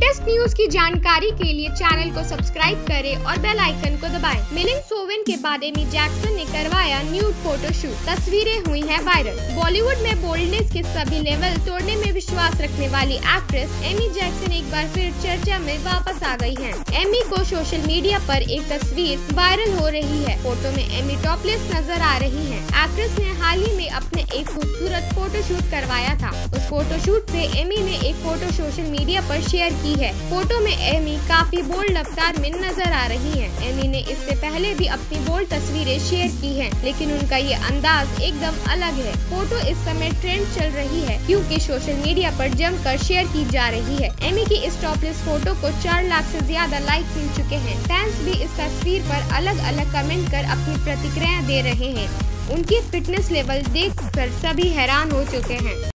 Latest news की जानकारी के लिए चैनल को सब्सक्राइब करें और बेल आइकन को दबाएं। मिलिंग सोवेन के बाद एमी जैक्सन ने करवाया न्यूड फोटोशूट, तस्वीरें हुई हैं वायरल। बॉलीवुड में बोल्डनेस के सभी लेवल तोड़ने में विश्वास रखने वाली एक्ट्रेस एमी जैक्सन एक बार फिर चर्चा में वापस आ गई हैं। एमी को सोशल मीडिया पर एक तस्वीर वायरल हो रही है। फोटो में एमी टॉपलेस नजर आ रही है। एक्ट्रेस ने हाल ही में अपने एक खूबसूरत फोटोशूट करवाया था। उस फोटोशूट से एमी ने एक फोटो सोशल मीडिया पर शेयर की है। फोटो में एमी काफी बोल्ड रफ्तार में नजर आ रही हैं। एमी ने इससे पहले भी अपनी बोल्ड तस्वीरें शेयर की हैं, लेकिन उनका ये अंदाज एकदम अलग है। फोटो इस समय ट्रेंड चल रही है क्योंकि सोशल मीडिया पर जमकर शेयर की जा रही है। एमी की इस टॉपलेस फोटो को 4 लाख से ज्यादा लाइक मिल चुके हैं। फैंस भी इस तस्वीर पर अलग अलग कमेंट कर अपनी प्रतिक्रिया दे रहे हैं। उनकी फिटनेस लेवल देखकर सभी हैरान हो चुके हैं।